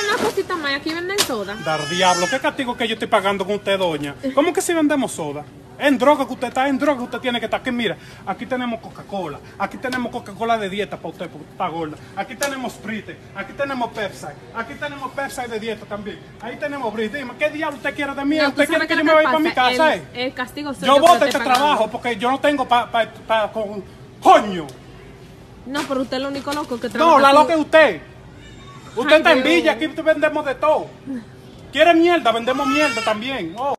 una cosita más, aquí venden soda. Dar diablo, ¿qué castigo que yo estoy pagando con usted, doña? ¿Cómo que si vendemos soda? En droga que usted está, en droga que usted tiene que estar. Aquí, mira, aquí tenemos Coca-Cola, aquí tenemos Coca-Cola de dieta para usted, porque usted está gorda. Aquí tenemos Sprite, aquí tenemos Pepsi, aquí tenemos Pepsi de dieta también. Ahí tenemos Brite. Dime, ¿qué diablo usted quiere de mí? No, ¿Usted ¿tú quiere sabes que qué yo es me lo que vaya para mi pasa? casa, El castigo soy Yo que voto te este estoy pagando. trabajo porque yo no tengo para con... ¡Coño! No, pero usted es lo único loco que trabaja. No, la aquí. loca es usted. Usted Ay, está en Dios. Villa, aquí vendemos de todo. ¿Quiere mierda? Vendemos mierda también. Oh.